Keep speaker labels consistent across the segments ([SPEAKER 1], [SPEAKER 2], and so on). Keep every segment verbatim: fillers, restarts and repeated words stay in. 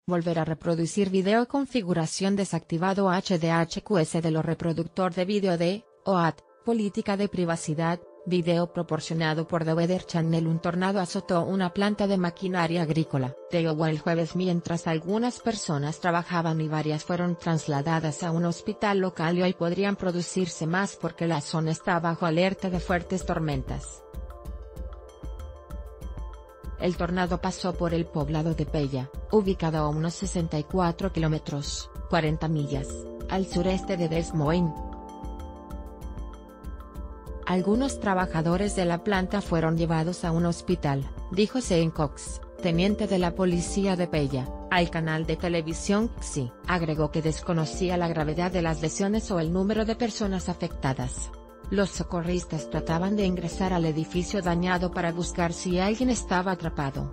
[SPEAKER 1] Volver a reproducir video configuración desactivado H D H Q S de lo reproductor de vídeo de, O A T, política de privacidad, video proporcionado por The Weather Channel. Un tornado azotó una planta de maquinaria agrícola de Iowa el jueves mientras algunas personas trabajaban y varias fueron trasladadas a un hospital local y hoy podrían producirse más porque la zona está bajo alerta de fuertes tormentas. El tornado pasó por el poblado de Pella, ubicado a unos sesenta y cuatro kilómetros, cuarenta millas, al sureste de Des Moines. Algunos trabajadores de la planta fueron llevados a un hospital, dijo Sean Cox, teniente de la policía de Pella, al canal de televisión X I. Agregó que desconocía la gravedad de las lesiones o el número de personas afectadas. Los socorristas trataban de ingresar al edificio dañado para buscar si alguien estaba atrapado.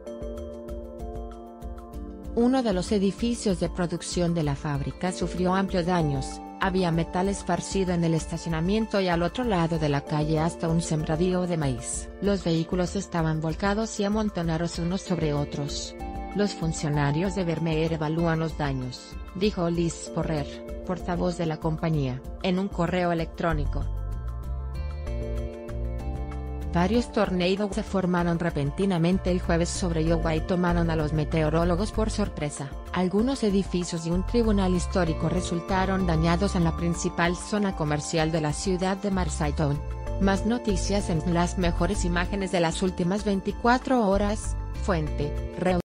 [SPEAKER 1] Uno de los edificios de producción de la fábrica sufrió amplios daños, había metal esparcido en el estacionamiento y al otro lado de la calle hasta un sembradío de maíz. Los vehículos estaban volcados y amontonados unos sobre otros. Los funcionarios de Vermeer evalúan los daños, dijo Liz Porrer, portavoz de la compañía, en un correo electrónico. Varios tornados se formaron repentinamente el jueves sobre Iowa y tomaron a los meteorólogos por sorpresa. Algunos edificios y un tribunal histórico resultaron dañados en la principal zona comercial de la ciudad de Marcytown. Más noticias en las mejores imágenes de las últimas veinticuatro horas, fuente, Reuters.